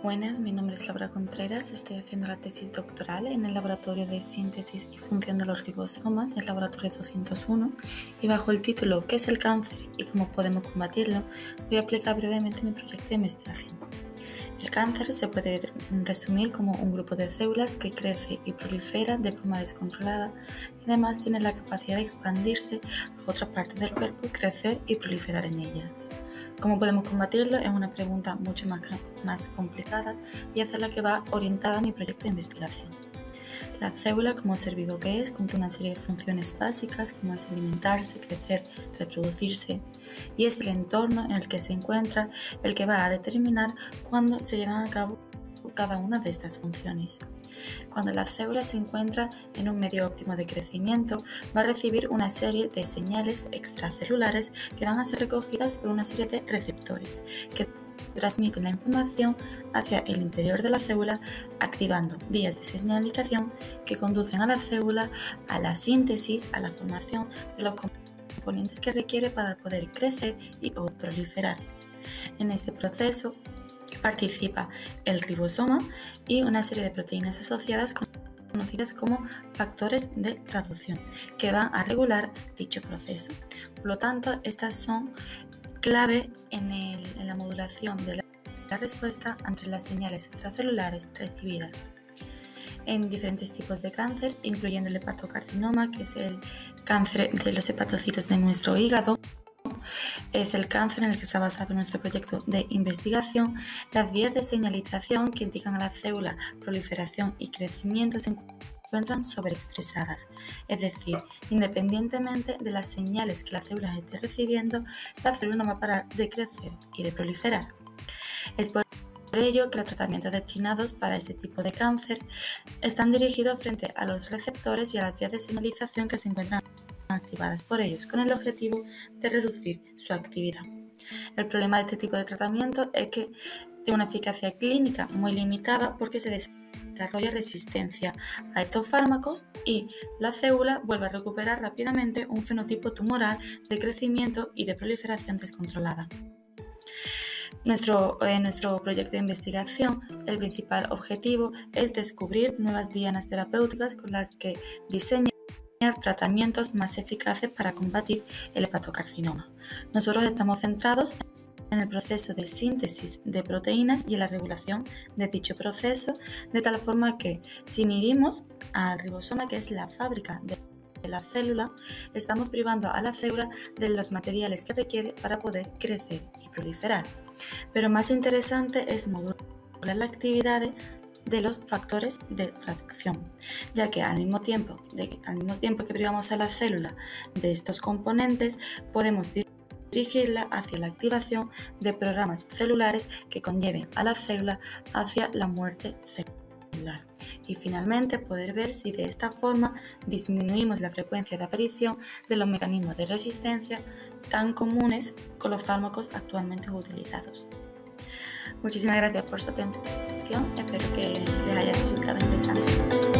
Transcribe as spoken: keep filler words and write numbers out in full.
Buenas, mi nombre es Laura Contreras, estoy haciendo la tesis doctoral en el Laboratorio de Síntesis y Función de los Ribosomas, el Laboratorio doscientos uno, y bajo el título ¿Qué es el cáncer y cómo podemos combatirlo?, voy a explicar brevemente mi proyecto de investigación. El cáncer se puede resumir como un grupo de células que crece y prolifera de forma descontrolada y además tiene la capacidad de expandirse a otra parte del cuerpo, crecer y proliferar en ellas. ¿Cómo podemos combatirlo? Es una pregunta mucho más, más complicada y es la que va orientada a mi proyecto de investigación. La célula, como ser vivo que es, cumple una serie de funciones básicas como es alimentarse, crecer, reproducirse, y es el entorno en el que se encuentra el que va a determinar cuándo se llevan a cabo cada una de estas funciones. Cuando la célula se encuentra en un medio óptimo de crecimiento, va a recibir una serie de señales extracelulares que van a ser recogidas por una serie de receptores que transmiten la información hacia el interior de la célula, activando vías de señalización que conducen a la célula a la síntesis, a la formación de los componentes que requiere para poder crecer y o proliferar. En este proceso participa el ribosoma y una serie de proteínas asociadas conocidas como factores de traducción, que van a regular dicho proceso. Por lo tanto, estas son clave en, el, en la modulación de la, la respuesta ante las señales extracelulares recibidas en diferentes tipos de cáncer, incluyendo el hepatocarcinoma, que es el cáncer de los hepatocitos de nuestro hígado. Es el cáncer en el que está basado nuestro proyecto de investigación. Las vías de señalización que indican a la célula proliferación y crecimiento se encuentran sobreexpresadas, es decir, independientemente de las señales que la célula esté recibiendo, la célula no va a parar de crecer y de proliferar. Es por ello que los tratamientos destinados para este tipo de cáncer están dirigidos frente a los receptores y a las vías de señalización que se encuentran activadas por ellos, con el objetivo de reducir su actividad. El problema de este tipo de tratamiento es que tiene una eficacia clínica muy limitada porque se desarrolla resistencia a estos fármacos y la célula vuelve a recuperar rápidamente un fenotipo tumoral de crecimiento y de proliferación descontrolada. Nuestro, en nuestro proyecto de investigación, el principal objetivo es descubrir nuevas dianas terapéuticas con las que diseñar tratamientos más eficaces para combatir el hepatocarcinoma. Nosotros estamos centrados en el proceso de síntesis de proteínas y en la regulación de dicho proceso, de tal forma que si inhibimos al ribosoma, que es la fábrica de la célula, estamos privando a la célula de los materiales que requiere para poder crecer y proliferar. Pero más interesante es modular las actividades de los factores de traducción, ya que al mismo tiempo, de, al mismo tiempo que privamos a la célula de estos componentes, podemos dirigirla hacia la activación de programas celulares que conlleven a la célula hacia la muerte celular. Y finalmente poder ver si de esta forma disminuimos la frecuencia de aparición de los mecanismos de resistencia tan comunes con los fármacos actualmente utilizados. Muchísimas gracias por su atención, espero que les haya resultado interesante.